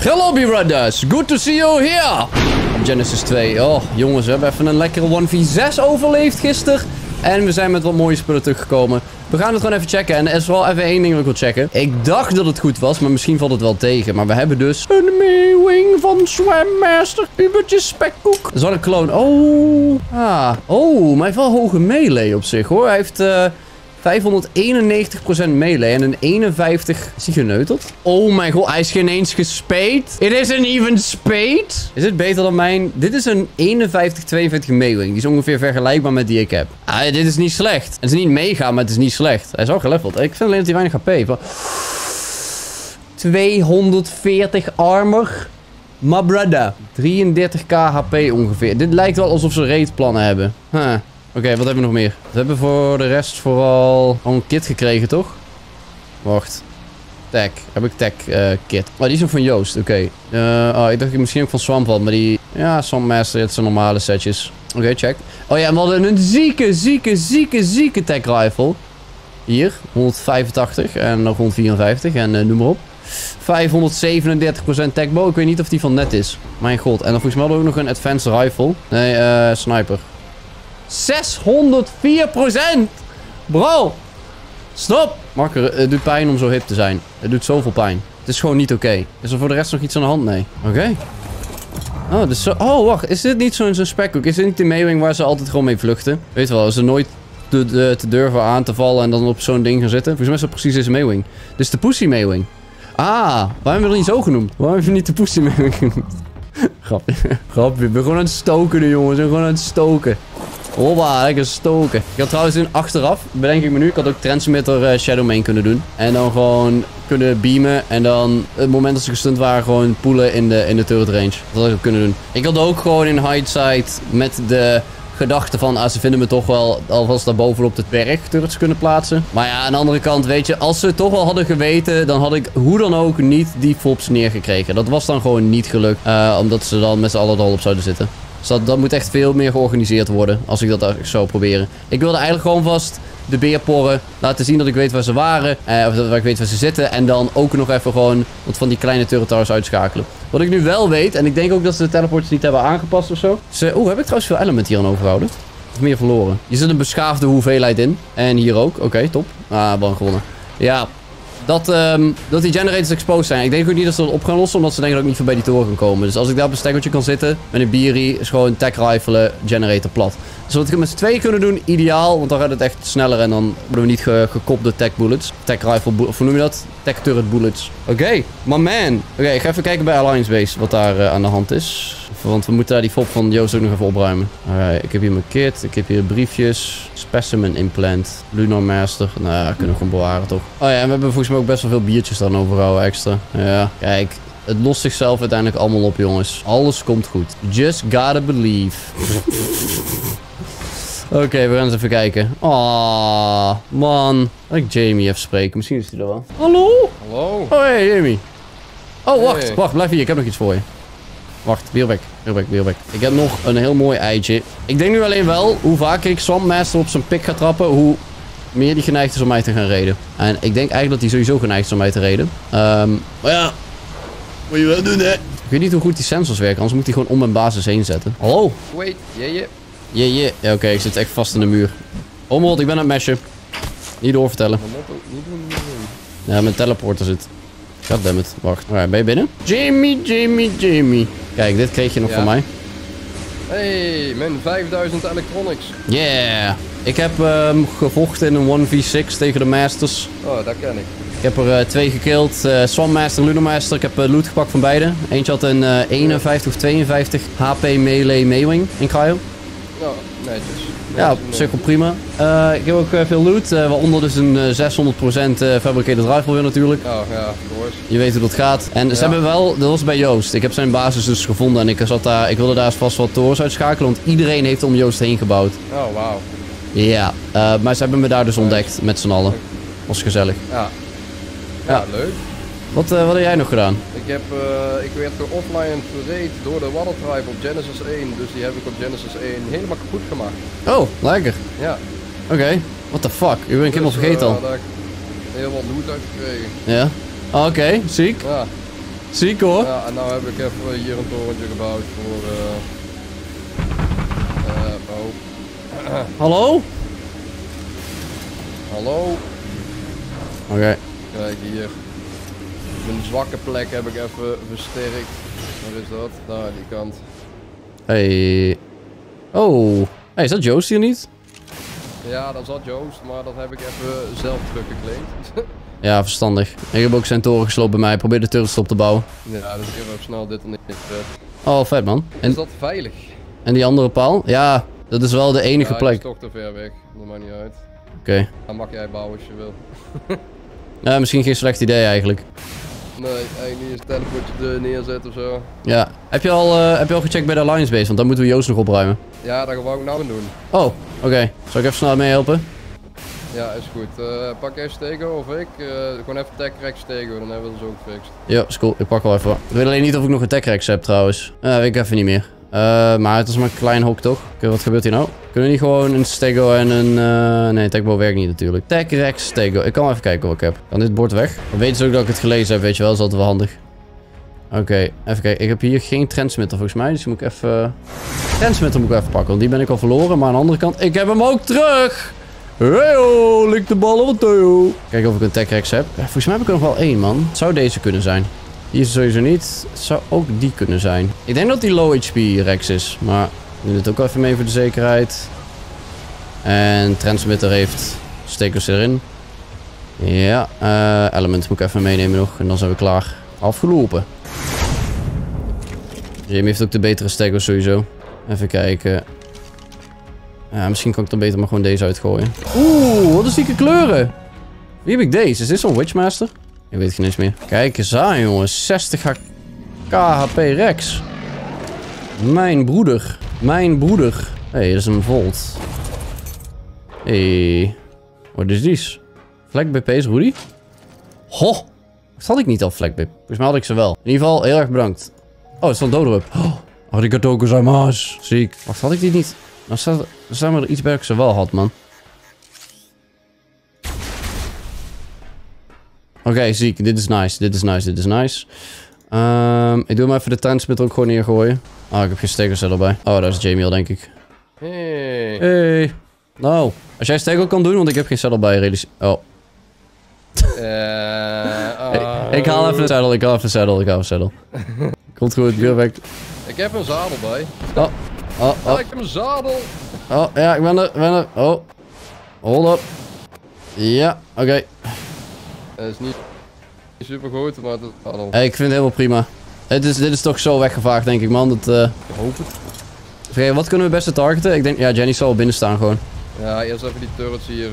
Hello, brothers. Good to see you here. Op Genesis 2. Oh, jongens, we hebben even een lekkere 1v6 overleefd gisteren. En we zijn met wat mooie spullen teruggekomen. We gaan het gewoon even checken. En er is wel even één ding dat ik wil checken. Ik dacht dat het goed was, maar misschien valt het wel tegen. Maar we hebben dus een Maewing van Swam Master. Ubertje spekkoek. Dat is wel een kloon. Oh. Oh, maar hij heeft wel hoge melee op zich, hoor. Hij heeft 591% melee en een 51... Is hij geneuteld? Oh mijn god, hij is geen eens gespeed. It isn't even spade. Is het beter dan mijn... Dit is een 51-52 Maewing. Die is ongeveer vergelijkbaar met die ik heb. Dit is niet slecht. Het is niet mega, maar het is niet slecht. Hij is al geleveld. Ik vind alleen dat hij weinig HP. 240 armor. My brother. 33k HP ongeveer. Dit lijkt wel alsof ze raidplannen hebben. Oké, wat hebben we nog meer? We hebben voor de rest vooral al een kit gekregen, toch? Wacht. Tech. Heb ik tech kit? Oh, die is ook van Joost. Oké. Ik dacht dat ik misschien ook van Swamp had, maar die... Ja, Swamp Master, het zijn normale setjes. Oké, check. Oh ja, en we hadden een zieke tech rifle. Hier, 185 en nog 154 en noem maar op. 537% tech bow. Ik weet niet of die van net is. Mijn god. En dan volgens mij hadden we ook nog een advanced rifle. Nee, sniper. 604%! Bro! Stop! Makker, het doet pijn om zo hip te zijn. Het doet zoveel pijn. Het is gewoon niet oké. Is er voor de rest nog iets aan de hand? Nee. Oké. Oh, dus oh, wacht. Is dit niet zo'n spekkoek? Is dit niet de Maewing waar ze altijd gewoon mee vluchten? Weet je wel, ze nooit te durven aan te vallen en dan op zo'n ding gaan zitten. Volgens mij is dat precies deze Maewing. Dit is de Pussy Maewing. Waarom hebben we dat niet zo genoemd? Waarom heb je niet de Pussy Maewing genoemd? Grapje. Grapje. We zijn gewoon aan het stoken nu, jongens. We zijn gewoon aan het stoken. Hoppa, lekker stoken. Ik had trouwens achteraf, bedenk ik me nu, ik had ook Transmitter Shadow Main kunnen doen. En dan gewoon kunnen beamen. En dan, het moment dat ze gestunt waren, gewoon poelen in de turret range. Dat had ik ook kunnen doen. Ik had ook gewoon in hindsight met de gedachte van, ze vinden me toch wel alvast daar bovenop de berg turrets kunnen plaatsen. Maar ja, aan de andere kant, weet je, als ze het toch wel hadden geweten, dan had ik hoe dan ook niet die fops neergekregen. Dat was dan gewoon niet gelukt, omdat ze dan met z'n allen er al op zouden zitten. Dus dat moet echt veel meer georganiseerd worden, als ik dat zou proberen. Ik wilde eigenlijk gewoon vast de beerporren laten zien dat ik weet waar ze waren. Of dat ik weet waar ze zitten. En dan ook nog even gewoon wat van die kleine turretars uitschakelen. Wat ik nu wel weet, en ik denk ook dat ze de teleports niet hebben aangepast of zo. Heb ik trouwens veel element hier aan overgehouden? Of meer verloren? Hier zit een beschaafde hoeveelheid in. En hier ook. Oké, top. Bang gewonnen. Ja. Dat die generators exposed zijn. Ik denk ook niet dat ze dat op gaan lossen, omdat ze denken dat ik niet voorbij die toren kan komen. Dus als ik daar op een stekkertje kan zitten, met een bierie, is gewoon tech rifelen, generator plat. Dus wat we met z'n tweeën kunnen doen, ideaal, want dan gaat het echt sneller en dan worden we niet gekopte tech bullets. Tech rifle, of hoe noem je dat? Tech turret bullets. Oké, my man. Oké, ik ga even kijken bij Alliance Base wat daar aan de hand is. Want we moeten daar die fop van Joost ook nog even opruimen. Alright, ik heb hier mijn kit. Ik heb hier briefjes. Specimen implant. Lunar Master. Nou ja, kunnen we gewoon bewaren toch. Oh ja, en we hebben volgens mij ook best wel veel biertjes dan overhouden extra. Ja, kijk. Het lost zichzelf uiteindelijk allemaal op, jongens. Alles komt goed. Just gotta believe. Oké, we gaan eens even kijken. Man. Laat ik Jamie even spreken. Misschien is hij er wel. Hallo? Hallo? Oh, hey, Jamie. Oh, wacht. Hey. Wacht, blijf hier. Ik heb nog iets voor je. Wacht, weer weg. Ik heb nog een heel mooi eitje. Ik denk nu alleen wel, hoe vaker ik Swamp Master op zijn pik ga trappen, hoe meer die geneigd is om mij te gaan raiden. En ik denk eigenlijk dat hij sowieso geneigd is om mij te raiden. Maar ja, moet je wel doen, hè. Ik weet niet hoe goed die sensors werken, anders moet hij gewoon om mijn basis heen zetten. Hallo? Wait, Yeah. Ja, oké, ik zit echt vast in de muur. Omrot, ik ben aan het meshen. Niet doorvertellen. Ja, mijn teleporter zit. Goddammit, wacht. Alright, ben je binnen? Jamie. Kijk, dit kreeg je nog van mij. Hey, mijn 5000 electronics. Yeah. Ik heb gevochten in een 1v6 tegen de Masters. Oh, dat ken ik. Ik heb er 2 gekillt. Swamp Master, Lunar Master. Ik heb loot gepakt van beide. Eentje had een 51 of 52 HP melee Maewing in cryo. Ja, netjes. Ja, cirkel prima. Ik heb ook veel loot, waaronder dus een 600% fabricated rifle weer natuurlijk. Oh ja, of course. Je weet hoe dat gaat. En ze hebben wel, dat was bij Joost. Ik heb zijn basis dus gevonden en ik wilde daar vast wat torens uitschakelen, want iedereen heeft om Joost heen gebouwd. Oh, wauw. Ja, maar ze hebben me daar dus ontdekt, met z'n allen. Was gezellig. Ja, leuk. Wat heb jij nog gedaan? Ik werd offline verreed door de Water Tribe op Genesis 1, dus die heb ik op Genesis 1 helemaal kapot gemaakt. Oh, lekker. Ja. Oké, what the fuck? Ik ben helemaal vergeten al. Daar heb ik heel wat loot uitgekregen. Ja. Oké, ziek. Ja. Ziek hoor. Ja, en nou heb ik even hier een torentje gebouwd voor... Hallo? Hallo? Oké. Kijk hier. Mijn zwakke plek heb ik even versterkt. Waar is dat? Daar, die kant. Hey. Oh. Hey, is dat Joost hier niet? Ja, dat zat Joost, maar dat heb ik even zelf teruggekleed. Ja, verstandig. Ik heb ook zijn toren gesloopt bij mij. Ik probeer de turrets op te bouwen. Ja, dus ik heb even snel dit en dit gezet. Oh, vet man. Is dat veilig? En die andere paal? Ja, dat is wel de enige Ja, plek. die is toch te ver weg. Dat maakt niet uit. Oké. Dan mag jij bouwen als je wil. Ja, misschien geen slecht idee eigenlijk. Nee, eigenlijk niet eens een teleportje neerzetten of zo. Ja. Heb je al gecheckt bij de Alliance Base? Want dan moeten we Joost nog opruimen. Ja, dat gaan we nou doen. Oh, oké. Zal ik even snel meehelpen? Ja, is goed. Pak even Stego of ik. Gewoon even tech rex Stego, dan hebben we dat zo gefixt. Ja, is cool. Ik pak wel even. Ik weet alleen niet of ik nog een tech rex heb trouwens. Weet ik even niet meer. Maar het is maar een klein hok toch? Oké, wat gebeurt hier nou? Kunnen we niet gewoon een Stego en een... Nee, Techbo werkt niet natuurlijk. Tech rex Stego. Ik kan wel even kijken wat ik heb. Kan dit bord weg? Dan weten ze ook dat ik het gelezen heb, weet je wel. Dat is altijd wel handig. Oké, even kijken. Ik heb hier geen transmitter volgens mij. Dus die moet ik even... Transmitter moet ik even pakken. Want die ben ik al verloren. Maar aan de andere kant, ik heb hem ook terug! Heyo, lik de ballen wat Theo. Kijken of ik een tech rex heb. Ja, volgens mij heb ik er nog wel één, man. Het zou deze kunnen zijn. Die is sowieso niet. Het zou ook die kunnen zijn. Ik denk dat die low HP rex is. Maar ik doe het ook even mee voor de zekerheid. En transmitter heeft stekers erin. Ja, element moet ik even meenemen nog. En dan zijn we klaar. Afgelopen. Jamie heeft ook de betere stekers sowieso. Even kijken. Ja, misschien kan ik dan beter maar gewoon deze uitgooien. Oeh, wat een zieke kleuren. Wie heb ik deze? Is dit zo'n Witchmaster? Ik weet geen eens meer. Kijk eens aan, jongens. 60 KHP Rex. Mijn broeder. Mijn broeder. Hé, dat is een Volt. Hé. Wat is die? Vlek BP's, Rudy? Ho! Wat had ik niet al Vlek BP? Volgens mij had ik ze wel. In ieder geval, heel erg bedankt. Oh, het is een Doodrup. Oh, arigato gozaimasu. Ziek. Wacht, had ik die niet? Dan staan we er iets bij dat ik ze wel had, man. Oké, ziek. Dit is nice. Dit is nice. Dit is nice. Ik doe maar even de transmitter ook gewoon neergooien. Ah, ik heb geen stekers erbij. Oh, daar is Jamie al, denk ik. Hey. Hey. Nou, als jij stekel kan doen, want ik heb geen saddle bij. Oh. Ik haal even een saddle. Ik haal even een saddle. Komt goed. Perfect. Ik heb een zadel bij. Oh. Ik heb een zadel. Oh, ja, ik ben er. Oh. Hold up. Ja, oké. Het is niet super goed, maar het is zadel. Hey, ik vind het helemaal prima. Dit is toch zo weggevaagd, denk ik, man. Dat, Ik hoop het. Vergeet, wat kunnen we beste targeten? Ik denk, ja, Jenny zal wel binnen staan gewoon. Ja, eerst even die turrets hier.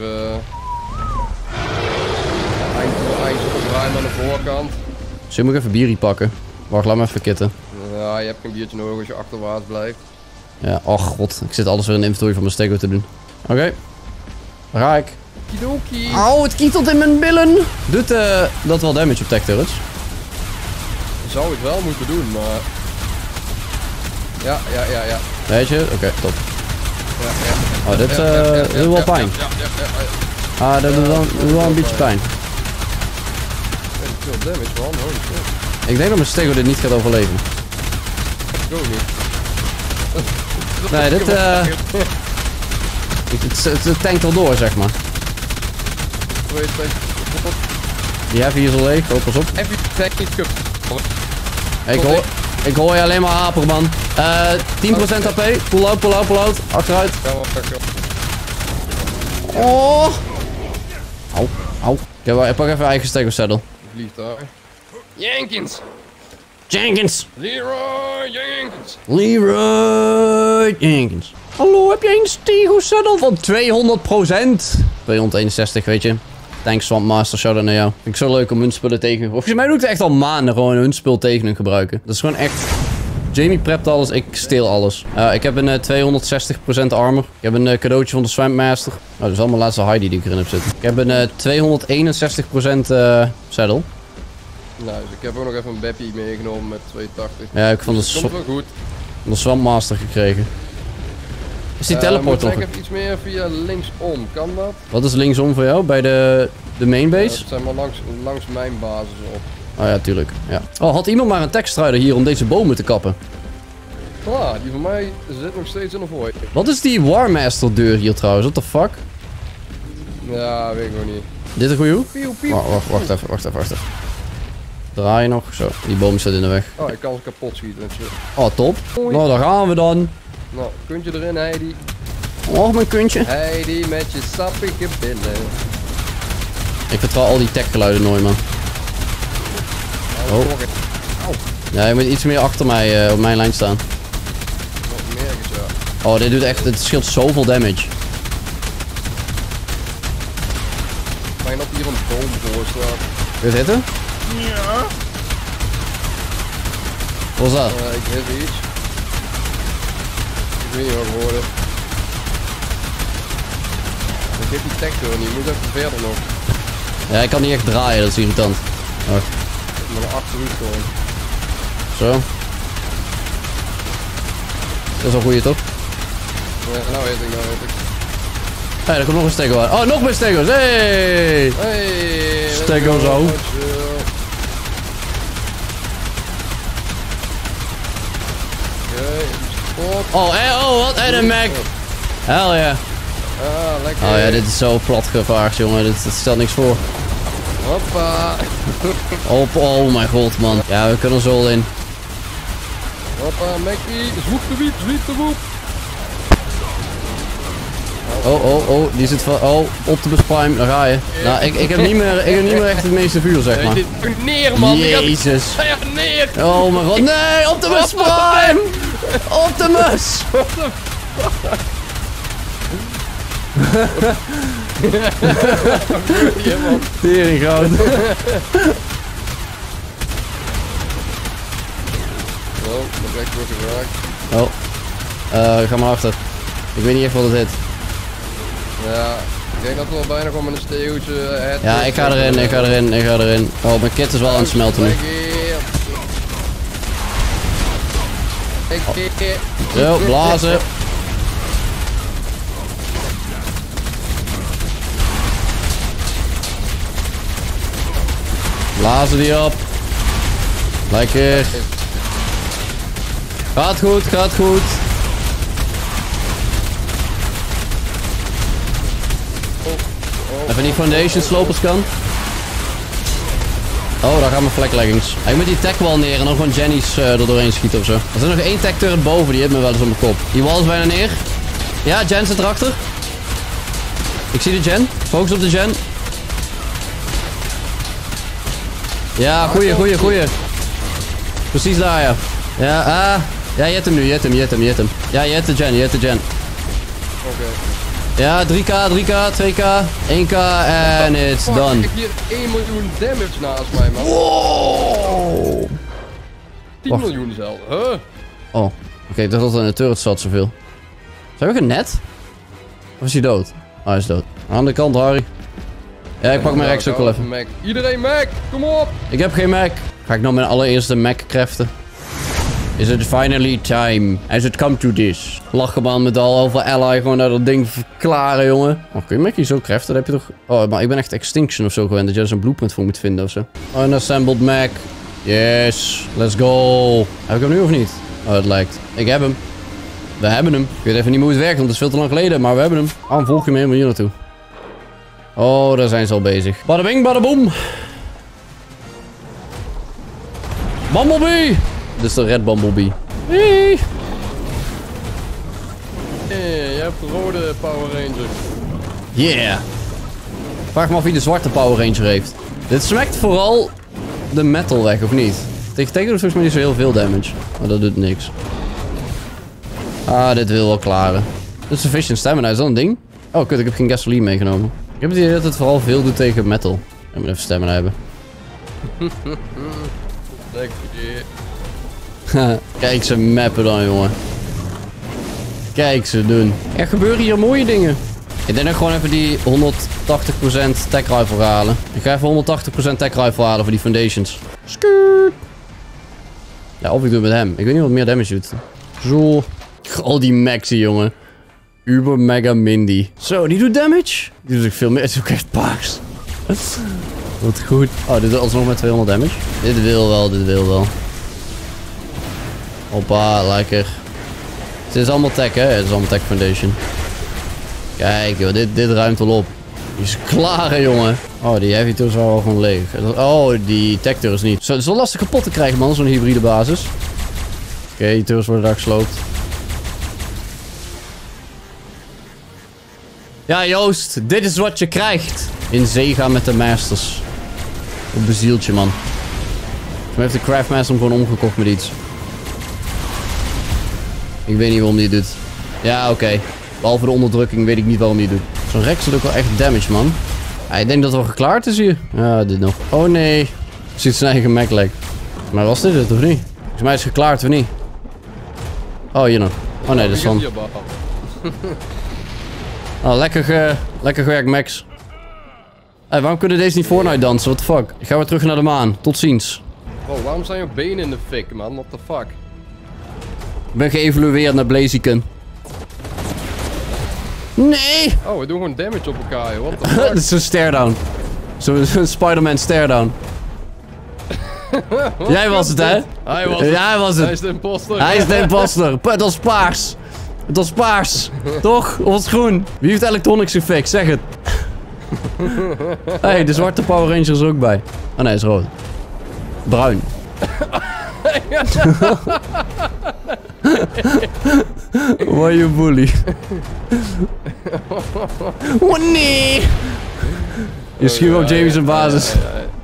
Eindelijk opruimen aan de voorkant. Misschien moet ik even bierie pakken. Wacht, laat me even kitten. Ja, je hebt geen biertje nodig als je achterwaarts blijft. Ja, och god. Ik zit alles weer in de inventory van mijn stego te doen. Oké. Daar ga ik. Kidoki. Auw, het kietelt in mijn billen. Doet dat wel damage op tech turrets? Zou het wel moeten doen, maar... Ja. Weet je? Oké, top. Ja. Oh, dit doet wel pijn. Ja. Ah, dat doet wel een beetje pijn. Veel damage man, holy shit. Ik denk dat mijn stego dit niet gaat overleven. Ik ook niet. Nee, dit het tankt wel door, zeg maar. Die heavy is al leeg, oh, pas op. Heavy tank niet cup. Ik hoor je alleen maar haper, man. 10% HP. Pull out. Achteruit. Oh. Au. Ik pak even eigen stego saddle. Vliegt daar. Jenkins. Leroy Jenkins. Hallo, heb jij een stego saddle van 200%? 261, weet je. Thanks Swamp Master, shout-out naar jou. Vind ik zo leuk om hun spullen tegen... Volgens mij doe ik het echt al maanden gewoon hun spul tegen hun gebruiken. Dat is gewoon echt... Jamie prept alles, ik steel alles. Ik heb een 260% armor. Ik heb een cadeautje van de Swamp Master. Oh, dat is allemaal laatste Heidi die ik erin heb zitten. Ik heb een 261% saddle. Nou, dus ik heb ook nog even een Beppie meegenomen met 280. Ja, ik van Dus komt wel goed. de Swamp Master gekregen. Is die teleport nog? Ik heb iets meer via linksom, kan dat? Wat is linksom voor jou? Bij de main base? Het zijn maar langs mijn basis op. Oh ja, tuurlijk. Ja. Oh, had iemand maar een tekstrijder hier om deze bomen te kappen? Ah, die van mij zit nog steeds in de void. Wat is die Warmaster deur hier trouwens? What the fuck? Ja, weet ik nog niet. Dit een goeie hoek? Pieuw, pieuw. Wacht even. Draai nog. Zo, die boom staat in de weg. Oh, ik kan ze kapot schieten en shit. Oh, top. Nou, daar gaan we dan. Nou, kuntje erin, Heidi. Oh, mijn kuntje. Heidi met je sappige billen. Ik vertrouw al die techgeluiden nooit, man. Oh. Ja, je moet iets meer achter mij op mijn lijn staan. Nog meer ja. Oh, dit doet echt, het scheelt zoveel damage. Fijn dat hier een boom voor staat. Kun je het hitten? Ja. Wat was dat? Ik hit iets. Ik weet niet wat ik hoorde. Ik heb die tech door niet, ik moet even verder nog. Ja, ik kan niet echt draaien, dat is irritant. Wacht. Ik moet naar achteruit gewoon. Zo. Dat is wel goeie, toch? Ja, nou weet ik. Hé, daar komt nog een stego uit. Oh, nog meer stego's. Hey! Hey! Stego zo. Oh, wat? En een Mac. Hell ja. Ah, lekker. Oh ja, dit is zo plat gevaarlijk, jongen. Dit stelt niks voor. Hoppa. Oh mijn god, man. Ja, we kunnen er zo al in. Hoppa, Mackie. Zwoep de wiep, zwiep de woep. Oh, die zit van... Oh, Optimus Prime, daar ga je. Nou, ik heb niet meer echt het meeste vuur, zeg maar. Dit neer, man. Jezus. Ga je neer. Oh mijn god, nee, Optimus Prime! Optimus! Tering goud. Oh, de bek wordt geraakt. Oh. Ga maar achter. Ik weet niet echt wat het is. Ja, ik denk dat we al bijna gewoon met een steeltje... Ja, ik ga erin. Oh, mijn kit is wel aan het smelten nu. Zo, blazen. Blazen die op. Lekker. Gaat goed. Even die foundation slopers kan. Oh, daar gaan mijn vlekleggings. Ik moet die tech wall neer en dan gewoon Jenny's er doorheen schieten ofzo. Er is nog één tech turret boven, die hit me wel eens op mijn kop. Die wall is bijna neer. Ja, Jen zit erachter. Ik zie de Jen. Focus op de Jen. Ja, goeie. Precies daar, ja. Ja, ja, je hebt hem nu, je hebt hem. Ja, je hebt de Jen. Oké. Ja, 3k, 2k, 1k en it's done. Ik heb hier 1 miljoen damage naast mij, man. Wow. 10 miljoen zelf. Huh? Oh, oké, ik dacht dat er in de turret zat zoveel. Zijn we genet? Of is hij dood? Oh, hij is dood. Aan de kant, Harry. Ja, ik pak mijn Rex ook wel even. Mac. Iedereen Mac, kom op! Ik heb geen Mac. Ga ik nou mijn allereerste Mac craften? Is it finally time? Has it come to this? Lachen man met al over ally gewoon naar dat ding verklaren, jongen. Oh, kun je Mackie zo craften? Dat heb je toch... Oh, maar ik ben echt Extinction of zo gewend. Dat je er zo'n blueprint voor moet vinden of zo. Unassembled Mac. Yes. Let's go. Heb ik hem nu of niet? Oh, het lijkt. Ik heb hem. We hebben hem. Ik weet even niet hoe het werkt, want het is veel te lang geleden. Maar we hebben hem. Waarom volg je me helemaal hier naartoe? Oh, daar zijn ze al bezig. Bada bing, bada boom. Bumblebee. Dit is de Red Bumblebee. Hey. Hey, je hebt de rode Power Ranger. Yeah. Vraag me af wie de zwarte Power Ranger heeft. Dit smakt vooral de metal weg, of niet? Tegen doet volgens mij niet zo heel veel damage. Maar dat doet niks. Ah, dit wil wel klaren. Dit is sufficient stamina, is dat een ding? Oh, kut, ik heb geen gasoline meegenomen. Ik heb het idee dat het vooral veel doet tegen metal. Ik moet even stamina hebben. Kijk ze mappen dan, jongen. Kijk ze doen. Er gebeuren hier mooie dingen. Ik denk dat ik gewoon even die 180% tech rifle halen. Ik ga even 180% tech rifle halen voor die foundations. Skirt. Ja, of ik doe het met hem. Ik weet niet wat meer damage doet. Zo. Al die maxi, jongen. Uber mega mindy. Zo, die doet damage. Die doet ook veel meer. Het is ook echt paars. Wat goed. Oh, dit is alsnog met 200 damage. Dit wil wel, dit wil wel. Hoppa, lekker. Het is allemaal tech, hè? Het is allemaal tech foundation. Kijk, joh, dit ruimt wel op. Die is klaar, hè, jongen. Oh, die heavy turrets waren wel gewoon leeg. Oh, die tech turrets niet. Het is wel lastig kapot te krijgen, man, zo'n hybride basis. Oké, die turrets worden daar gesloopt. Ja, Joost, dit is wat je krijgt. In zee gaan met de masters. Op bezieltje, man. Volgens mij heeft de craftmaster hem gewoon omgekocht met iets. Ik weet niet waarom die het doet. Ja, oké. Behalve de onderdrukking weet ik niet waarom die het doet. Zo'n Rex doet ook wel echt damage, man. Ja, ik denk dat het wel geklaard is hier. Ja, dit nog. Oh nee. Ziet zijn eigen Mac lag. Maar was dit het of niet? Volgens mij is het geklaard of niet? Oh, hier nog. Oh nee, dat is van... Oh, lekker gewerkt, Max. Hey, waarom kunnen deze niet Fortnite dansen? What the fuck? Ik ga weer terug naar de maan. Tot ziens. Bro, waarom zijn je benen in de fik, man? What the fuck? Ik ben geëvolueerd naar Blaziken. Nee! Oh, we doen gewoon damage op elkaar, joh. What the fuck? Dat is zo'n stare-down. Zo'n Spider-Man stare-down. Jij was het, hè? Hij was het. Ja, hij was het. Hij is de imposter. Hij is de imposter. Het was paars. Het was paars. Toch? Of was groen? Wie heeft Electronics gefixt? Zeg het. Hey, de zwarte Power Rangers er ook bij. Oh nee, is rood. Bruin. Why you bully? Oh nee! Je schuwt op Jamie zijn basis.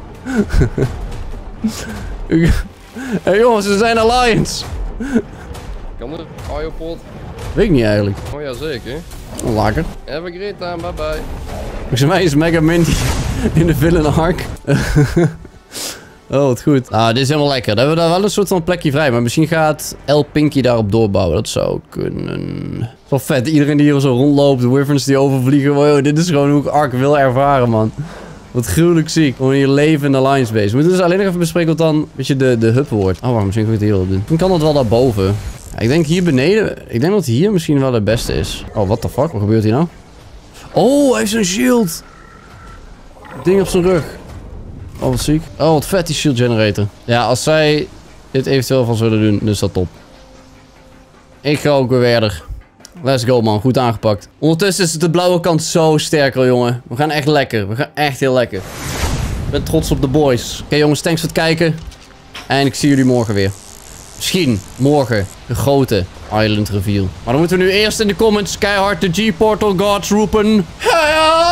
Hey jongens, we zijn Alliance. Kan er? Biopod? Weet ik niet eigenlijk. Oh ja, zeker. Oh, lekker. Have a great time, bye bye. Volgens mij is Mega Minty in de villain arc. Oh, wat goed. Ah, dit is helemaal lekker. Dan hebben we daar wel een soort van plekje vrij. Maar misschien gaat El Pinky daarop doorbouwen. Dat zou kunnen. Het is wel vet. Iedereen die hier zo rondloopt. De wyverns die overvliegen. Wow, dit is gewoon hoe ik Ark wil ervaren, man. Wat gruwelijk ziek. Gewoon hier leven in de Alliance base. We moeten dus alleen nog even bespreken wat dan, weet je, de hub wordt. Oh, wacht, misschien kan ik het hier op doen. Dan kan dat wel daarboven. Ja, ik denk hier beneden. Ik denk dat hier misschien wel het beste is. Oh, what the fuck? Wat gebeurt hier nou? Oh, hij heeft zo'n shield. Ding op zijn rug. Oh, wat ziek. Oh, wat vet die shield generator. Ja, als zij dit eventueel van zullen doen, dan is dat top. Ik ga ook weer verder. Let's go, man. Goed aangepakt. Ondertussen is de blauwe kant zo sterker, jongen. We gaan echt lekker. We gaan echt heel lekker. Ik ben trots op de boys. Oké, jongens, thanks voor het kijken. En ik zie jullie morgen weer. Misschien morgen de grote Island reveal. Maar dan moeten we nu eerst in de comments keihard de G-Portal Gods roepen. Hey!